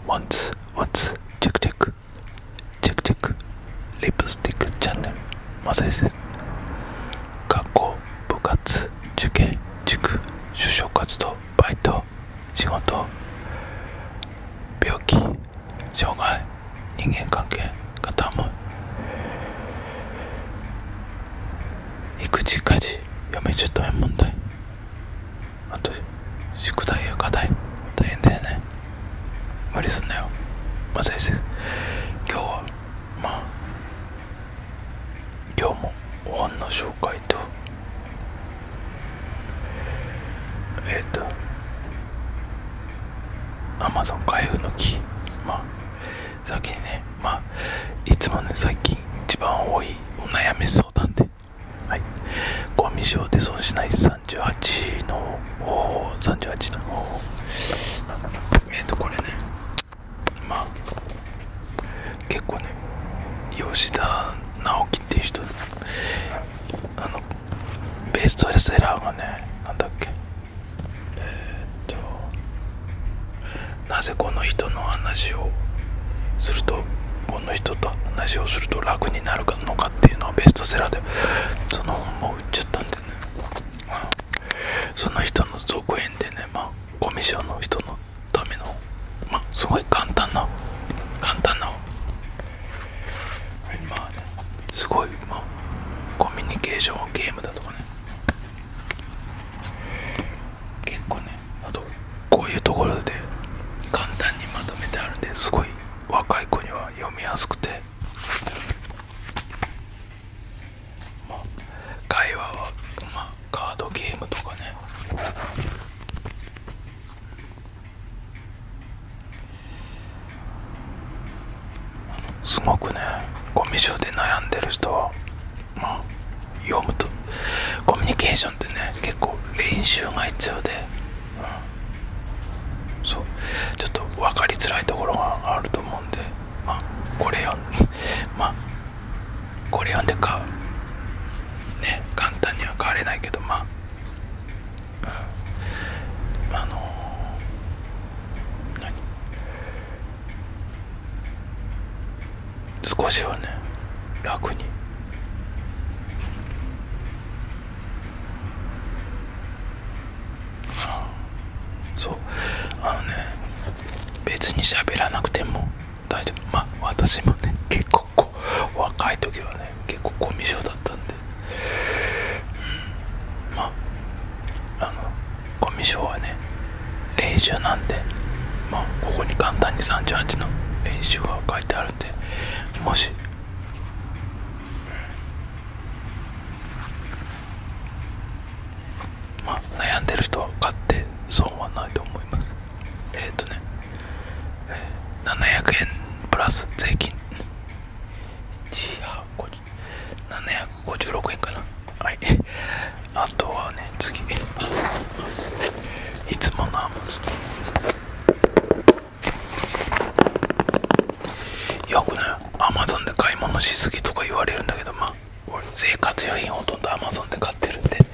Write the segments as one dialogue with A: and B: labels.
A: ワンツーワンツーチェックチェックチェックチェックリップスティックチャンネルマサイです。学校、部活、受験、塾、就職活動、バイト、仕事、病気、障害、人間関係、片思い、育児家事、嫁姑問題、あと宿題や課題、大変だよね。無理すんなよ。マサイです。今日は今日も本の紹介とAmazon 開封の儀、先にね、いつもね、最近一番多いお悩み相談で、コミュ障で損しない38の38のこれね、結構ね、吉田直樹っていう人、ベストセラーがね、なんだっけ、なぜこの人の話をすると、この人と話をすると楽になるのかっていうのはベストセラーで、その本も売っちゃったんでね、その人の続編でね、コミュ障の人のための、すごい簡単なすごい、コミュニケーションゲームだとかね、結構ね、あとこういうところで簡単にまとめてあるんで、すごい若い子には読みやすくて、会話は、カードゲームとかね、すごくね、コミュ障で悩んでる人は読むと、コミュニケーションってね、結構練習が必要で、そう、ちょっと分かりづらいところがあると思うんで、これ読んでね、簡単には変われないけど、少しはね、楽にそう、別に喋らなくても大丈夫。私もね、結構若い時はね、結構コミュ障だったんで、コミュ障はね、練習なんで、ここに簡単に38の練習が書いてあるんで、もし悩んでる人は買って損はないと思います。700円プラス税金、756円かな。はい。あとはね、次、いつものよくね、Amazon で買い物しすぎとか言われるんだけど、俺生活用品ほとんど Amazon で買ってるんで、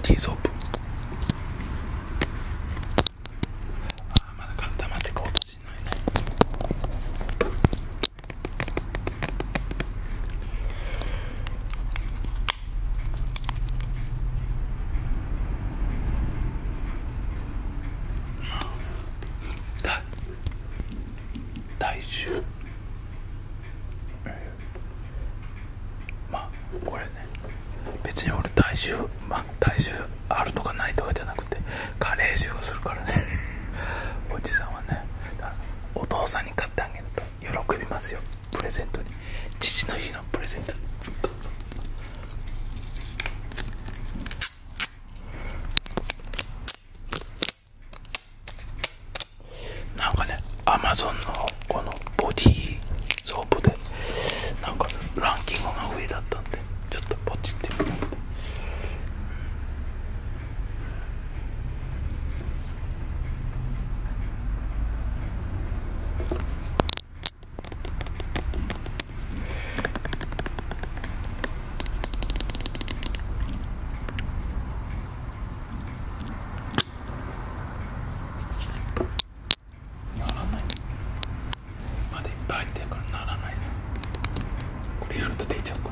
A: ディーソープ。まだ固まってこうとしないね。体重、まあこれね、別に俺体重あるとかないとかじゃなくて加齢臭がするからねおじさんはね、だからお父さんに買ってあげると喜びますよ。プレゼントに、父の日のプレゼントに。なんかね、アマゾンのこのボディーソープでなんかランキングが上だったんで、ちょっとポチってみた。ならない、まだいっぱい入ってるからならないな。これやると出ちゃうから。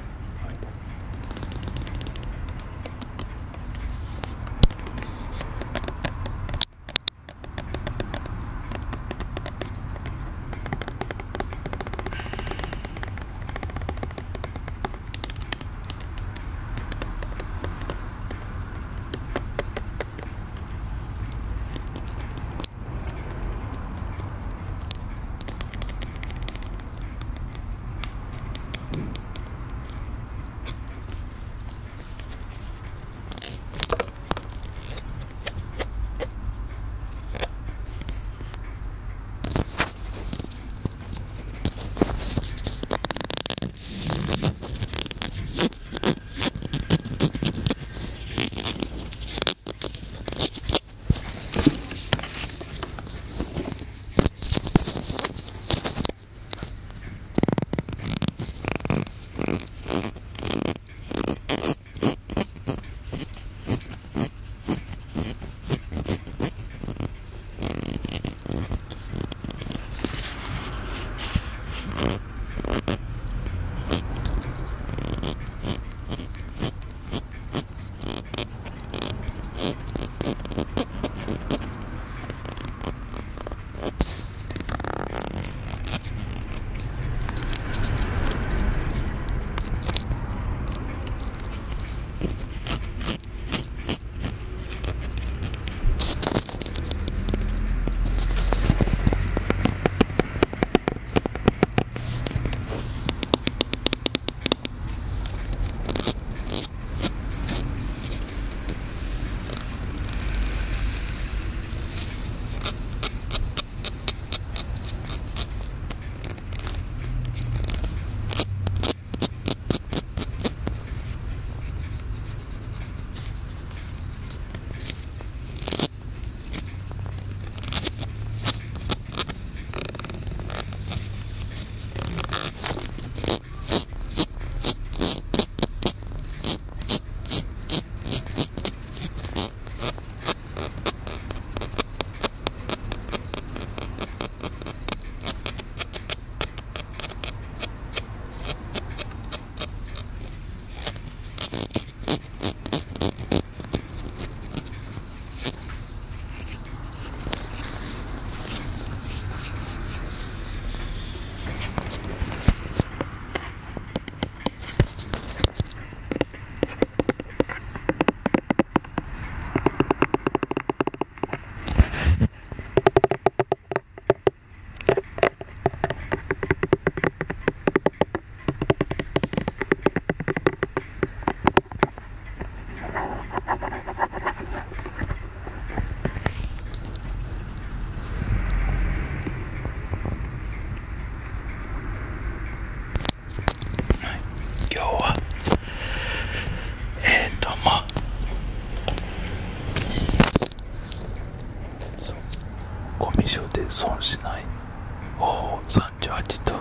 A: 損しない方法38と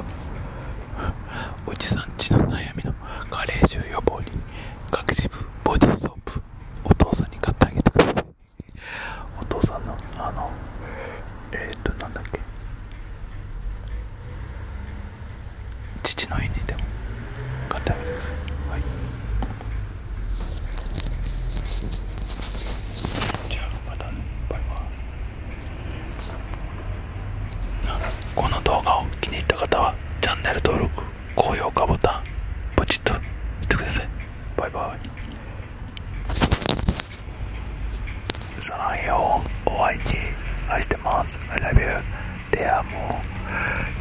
A: おじさんちの悩みの加齢臭予防に隠し部ボディーソープ気に入った方はチャンネル登録、高評価ボタンポチッとしてください。バイバイ。サランよ、お相手愛してます。I love you。ではもう